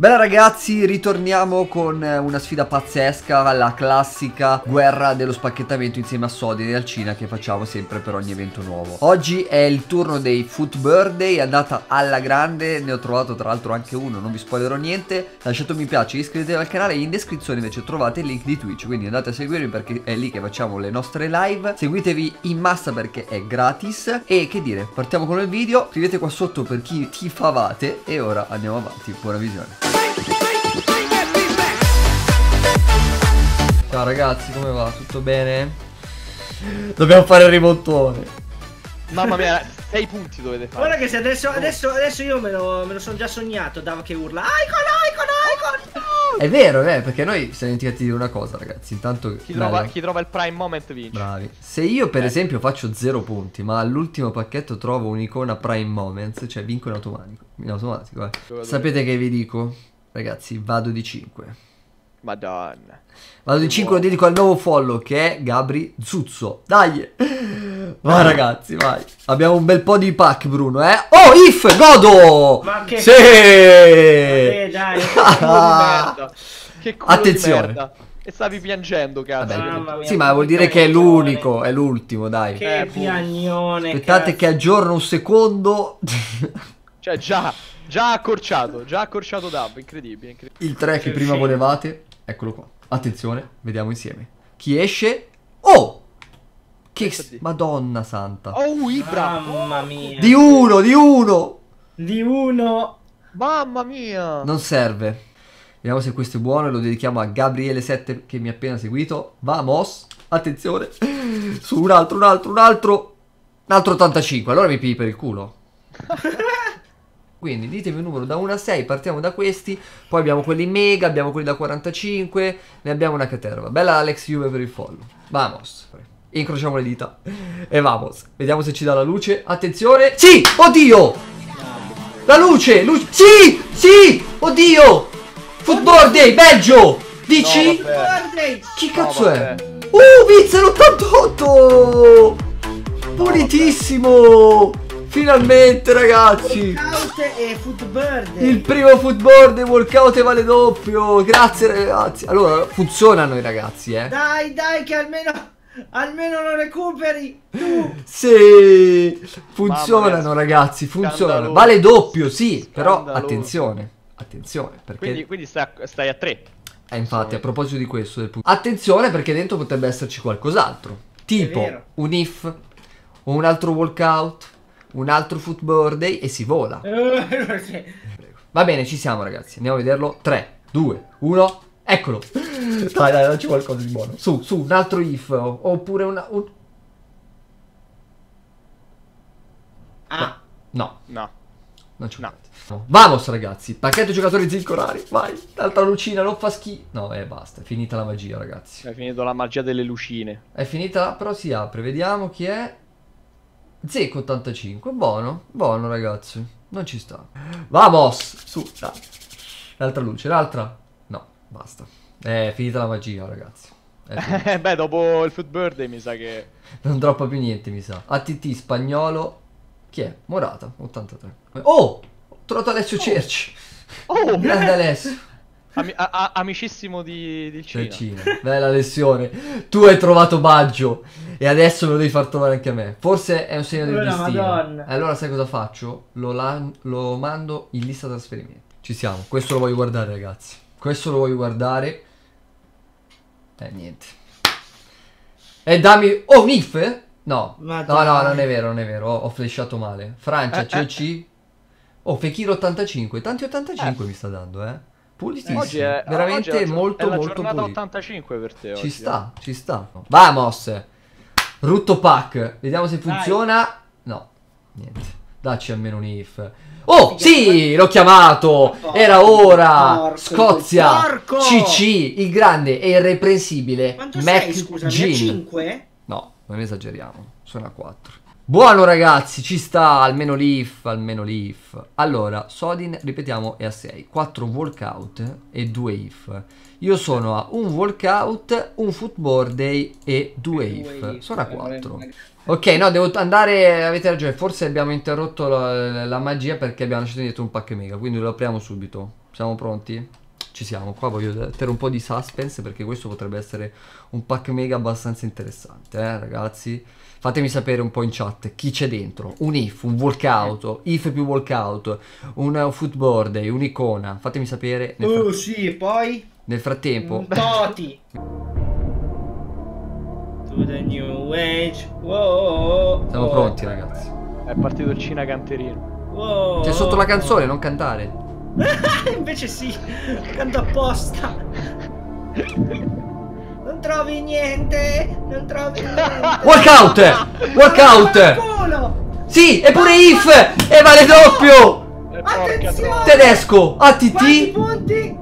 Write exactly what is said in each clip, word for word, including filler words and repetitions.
Bella ragazzi, ritorniamo con una sfida pazzesca, la classica guerra dello spacchettamento insieme a Sodin e Alcina che facciamo sempre per ogni evento nuovo. Oggi è il turno dei Foot Birthday, è andata alla grande, ne ho trovato tra l'altro anche uno, non vi spoilerò niente. Lasciate un mi piace, iscrivetevi al canale e in descrizione invece trovate il link di Twitch, quindi andate a seguirmi perché è lì che facciamo le nostre live. Seguitevi in massa perché è gratis. E che dire, partiamo con il video, scrivete qua sotto per chi tifavate e ora andiamo avanti, buona visione. Ciao ragazzi, come va? Tutto bene? Dobbiamo fare il rimontone. Mamma mia, sei punti dovete fare. Guarda che se adesso, adesso, adesso io me lo, me lo sono già sognato, Dav che urla Icon, Icon, Icon, no! È vero, è vero, perché noi siamo dimenticati di dire una cosa ragazzi. Intanto chi trova, chi trova il prime moment vince. Bravi. Se io per eh. esempio faccio zero punti, ma all'ultimo pacchetto trovo un'icona prime moments, cioè vinco in automatico. In automatico, eh. Sapete che vi dico? Ragazzi, vado di cinque. Madonna. Vado di cinque, lo dedico al nuovo follow che è Gabri Zuzzo. Dai. Vai ragazzi, vai. Abbiamo un bel po' di pack, Bruno, eh. Oh, if, godo. Ma che... Sì. Eh, dai, che culo di merda. Che culo attenzione. di merda. E stavi piangendo, cazzo. Vabbè, sì, ma vuol dire che è l'unico, è l'ultimo, dai. Che eh, piagnone. Aspettate cazzo. che aggiorno un secondo. Cioè, già, già accorciato, già accorciato Dab, incredibile, incredibile. Il tre che C'è prima il volevate, eccolo qua. Attenzione, vediamo insieme. Chi esce? Oh! Che... Madonna santa. Oh, Ibra. Mamma mia. Di uno, di uno. Di uno. Mamma mia. Non serve. Vediamo se questo è buono e lo dedichiamo a Gabriele sette che mi ha appena seguito. Vamos. Attenzione. Su un altro, un altro, un altro. Un altro ottantacinque. Allora mi pigli per il culo. Quindi ditemi un numero da uno a sei, partiamo da questi. Poi abbiamo quelli mega, abbiamo quelli da quarantacinque. Ne abbiamo una caterva. Bella Alex Juve per il follow. Vamos. Incrociamo le dita. E vamos. Vediamo se ci dà la luce. Attenzione. Sì! Oddio! La luce! Luce! Sì! Sì! Oddio! Foot Birthday, Belgio! Dici? No, vabbè. Chi cazzo No, è? Uh, Witzel ottantotto! Pulitissimo! Finalmente ragazzi! Out e Foot Birthday. Il primo Foot Birthday workout e vale doppio! Grazie ragazzi! Allora, funzionano i ragazzi, eh! Dai, dai, che almeno... Almeno lo recuperi tu. Sì! Funzionano mia, ragazzi, funzionano! scandaloso. Vale doppio, sì! Però Scandaloso. attenzione! Attenzione, perché... Quindi, quindi stai, a, stai a tre. Eh, infatti, a proposito di questo, del punto... attenzione perché dentro potrebbe esserci qualcos'altro. Tipo vero. un if, un altro walkout, un altro Foot Birthday e si vola. Sì. Va bene, ci siamo ragazzi. Andiamo a vederlo. tre, due, uno. Eccolo. Dai, dai, dacci qualcosa di buono. Su, su, un altro if. Oppure una... Un... Ah. No, No. non ci No. no. Vamos ragazzi. Pacchetto giocatori zincorari. Vai. L'altra lucina non fa schifo. No, eh, basta. È finita la magia ragazzi. Hai finito la magia delle lucine. È finita, però si apre. Vediamo chi è. Zecco ottantacinque. Buono, buono ragazzi. Non ci sta. Vamos. Su, dai. L'altra luce, l'altra. No, basta. È finita la magia ragazzi. Eh beh, dopo il Foot Birthday mi sa che... Non droppa più niente mi sa. A T T spagnolo. Chi è? Morata, ottantatré. Oh! Ho trovato Alessio Cerci. Oh! Grande Alessio. Ami a a amicissimo di, di Cina. Cina. Bella lesione. Tu hai trovato Baggio e adesso me lo devi far trovare anche a me. Forse è un segno del Allora, destino. Madonna. Allora sai cosa faccio? Lo, lo mando in lista trasferimenti. Ci siamo. Questo lo voglio guardare ragazzi. Questo lo voglio guardare. Eh niente. E dammi... Oh, un if? No. Ma No, no, dai. non è vero, non è vero. Ho, ho flashato male. Francia, Eh, C O C. Oh, Fekir ottantacinque. Tanti ottantacinque mi sta dando, eh. Pulitissimo. Oggi è, veramente oggi è la, molto è la molto giornata pulito. ottantacinque per te Ci oggi, sta, ci sta. Vamos. Rutto pack. Vediamo se funziona. No, niente. Dacci almeno un if. Oh, sì, l'ho chiamato. Era ora. Porco, Scozia. porco. C C, il grande e irreprensibile Quanto sei, Mac scusami? A Gini. cinque? No, non esageriamo. Sono a quattro. Buono ragazzi, ci sta, almeno l'if, almeno l'if. Allora, Sodin, ripetiamo, è a sei. quattro walkout e due if. Io sono a un walkout, un Foot Birthday e due if. Sono a quattro. Ok, no, devo andare, avete ragione, forse abbiamo interrotto la, la magia perché abbiamo lasciato indietro un pack mega, quindi lo apriamo subito. Siamo pronti? Ci siamo. Qua voglio mettere un po' di suspense perché questo potrebbe essere un pack mega abbastanza interessante, eh ragazzi. Fatemi sapere un po' in chat chi c'è dentro. Un if, un walkout, if più walkout, un footboard, un'icona. Fatemi sapere. Nel Oh sì, e poi? Nel frattempo. Un Toti. To the new age. Wow. Siamo pronti, ragazzi. È partito il Cina canterino. Wow. C'è sotto la canzone, non cantare. Invece sì, canto apposta. Non trovi niente, non trovi niente. Walkout! Walkout! Culo. Sì, e pure if! E vale doppio! E porca Attenzione! troia. Tedesco, Quanti A T T, punti?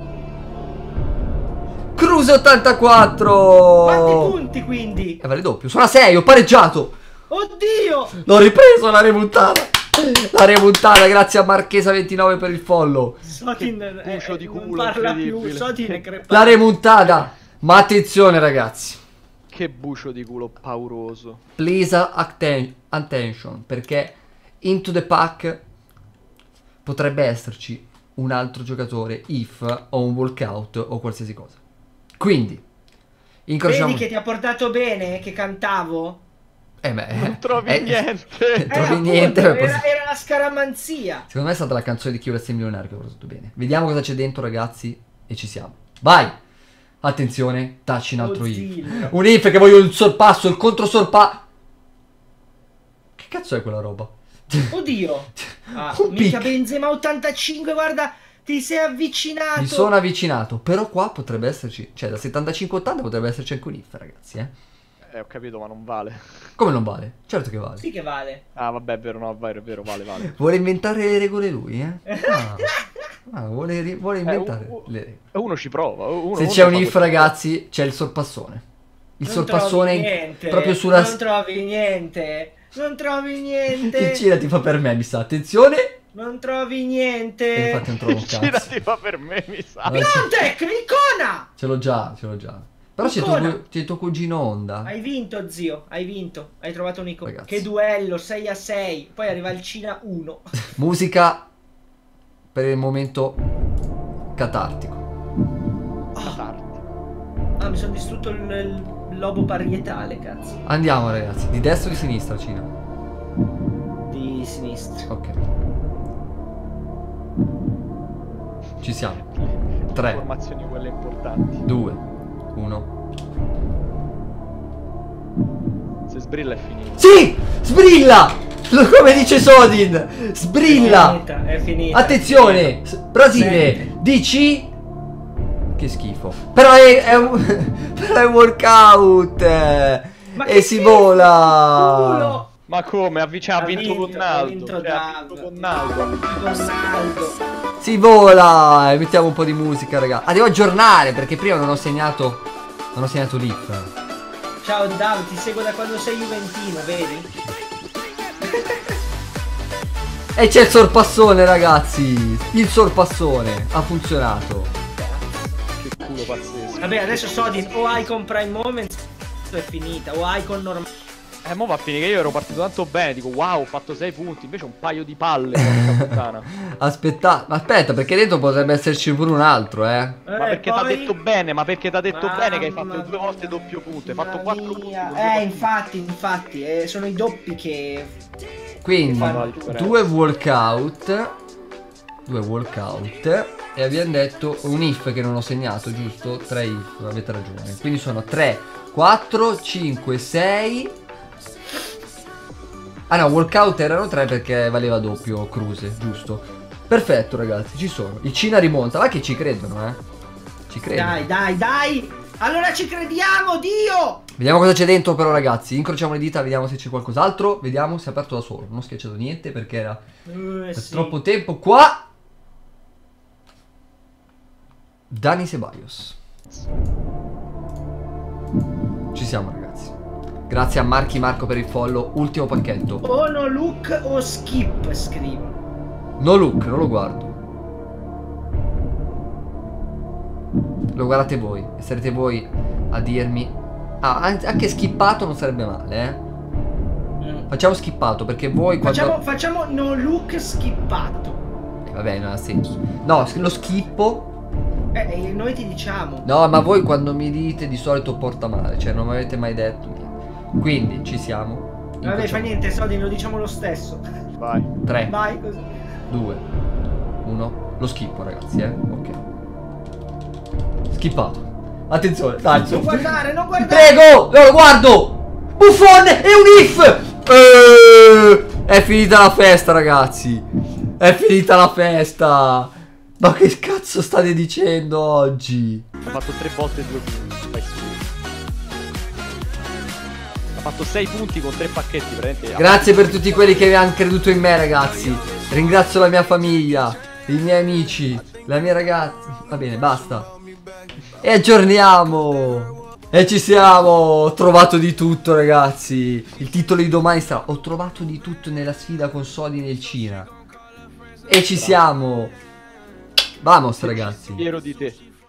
Cruise ottantaquattro! Quanti punti quindi? E vale doppio, sono a sei, ho pareggiato! Oddio! L'ho ripreso la remontata! La remontata, grazie a Marchesa ventinove per il follow. Sotin eh, bucio di non culo parla più, incredibile. Sotin è crepato. La remontata! Ma attenzione, ragazzi. Che bucio di culo pauroso. Please atten attention, perché into the pack potrebbe esserci un altro giocatore if o un walkout o qualsiasi cosa. Quindi incrociamo. Vedi che ti ha portato bene che cantavo? Eh beh, Non trovi eh, niente. Non trovi appunto, niente. ma Era, posso- era la scaramanzia. Secondo me è stata la canzone di Chi vuole essere milionario che ha portato bene. Vediamo cosa c'è dentro, ragazzi, e ci siamo. Vai! Attenzione, touch in altro if. Oddio. Un if che voglio il sorpasso, il controsorpasso. Che cazzo è quella roba? Oddio. Ah, Un mica pic. Benzema ottantacinque, guarda, ti sei avvicinato. Mi sono avvicinato, però qua potrebbe esserci, cioè da settantacinque ottanta potrebbe esserci anche un if, ragazzi, eh. Eh, ho capito, ma non vale. Come non vale? Certo che vale. Sì che vale. Ah, vabbè, è vero, no, è vero, è vero, vale, vale. Vuole inventare le regole lui, eh? Ah, ah, vuole, ri- vuole inventare Eh, u- le regole. Uno ci prova. Uno, Se uno c'è un fa if, questo. ragazzi, c'è il sorpassone. Il Non sorpassone trovi niente. proprio sulla... Non trovi niente. Non trovi Il niente. Cina ti fa per me, mi sa. Attenzione! Non trovi E niente. infatti non trovo un Gira cazzo. ti fa per me, mi sa. Vabbè, ce- Piontek, l'icona. ce l'ho già, ce l'ho già. Però c'è tuo, Icona. cu- c'è tuo cugino Honda. Hai vinto, zio. Hai vinto. Hai trovato un'icona. Ragazzi. Che duello, sei a sei. Poi arriva il Cina uno. Musica per il momento catartico. Ah, mi sono distrutto il, il lobo parietale, cazzo. Andiamo, ragazzi. Di destra o di sinistra, Cina? Di sinistra. Ok. Ci siamo. tre, Informazioni quelle importanti. due, uno. Se sbrilla è finito. Sì! Sbrilla! Lo- Come dice Sodin! Sbrilla! È finita, è finita. Attenzione! S- Brasile! Senti. D C. Che schifo. Però è, è un però è un workout. Ma E che si schifo, vola. culo. Ma come? Ha, vic- ha Ha vinto, vinto, con ha Naldo. vinto Cioè, ha vinto Dav. con Naldo. Ronaldo. Si vola. E mettiamo un po' di musica, raga. Ah, devo aggiornare perché prima non ho segnato. Non ho segnato l'if. Ciao Dav, ti seguo da quando sei juventino, vedi? E c'è il sorpassone, ragazzi. Il sorpassone ha funzionato. Che culo pazzesco. Vabbè, adesso Sodin o Icon Prime Moments è finita, o Icon normale. Eh, mo va a finire che io ero partito tanto bene. Dico, wow, ho fatto sei punti. Invece un paio di palle. Porca puttana. Aspetta, ma aspetta, perché dentro potrebbe esserci pure un altro, eh. Ma perché ti ha detto bene? Ma perché ti ha detto Mamma bene che hai fatto due mia, volte doppio punto? Hai fatto mamma quattro punti. mia. con due Eh, partite. infatti, infatti, eh, sono i doppi che... Quindi Fanno la differenza. due walkout. Due walkout. E abbiamo detto un if che non ho segnato, giusto? tre if, avete ragione. Quindi sono tre, quattro, cinque, sei. Ah no, walkout erano tre perché valeva doppio Cruise, giusto? Perfetto, ragazzi, ci sono. Il Cina rimonta, va che ci credono, eh. Ci credono. Dai, dai, dai! Allora ci crediamo, Dio! Vediamo cosa c'è dentro però, ragazzi. Incrociamo le dita, vediamo se c'è qualcos'altro. Vediamo, si è aperto da solo. Non ho schiacciato niente perché era Eh, per sì. troppo tempo qua. Dani Ceballos. Ci siamo, ragazzi. Grazie a Marchi Marco per il follow. Ultimo pacchetto. O no look o skip, scrivo. No look, non lo guardo. Lo guardate voi. E sarete voi a dirmi. Ah, an- anche skippato non sarebbe male, eh. Mm. Facciamo skippato perché voi quando... Facciamo, facciamo no look skippato. vabbè, non ha senso. No, lo schippo. Eh, e noi ti diciamo. No, ma voi quando mi dite di solito porta male, cioè non mi avete mai detto niente. Quindi ci siamo. Vabbè, fa niente, soldi, lo diciamo lo stesso. Vai. tre, Vai così. due, uno. Lo schippo, ragazzi, eh. Ok. Schippato. Attenzione, dai. Non guardare, non guardare. Prego! No, lo guardo! Buffon! È un if! Eh, è finita la festa, ragazzi. È finita la festa. Ma che cazzo state dicendo oggi? Ha fatto tre volte due punti. Vai su. Ha fatto sei punti con tre pacchetti, praticamente. Grazie per tutti quelli che mi hanno creduto in me, ragazzi. Ringrazio la mia famiglia, i miei amici, la mia ragazza. Va bene, basta. E aggiorniamo. E ci siamo. Ho trovato di tutto, ragazzi. Il titolo di domani sarà: ho trovato di tutto nella sfida con Sodi nel Cina. E ci siamo. Vamos, ragazzi. Fiero di te.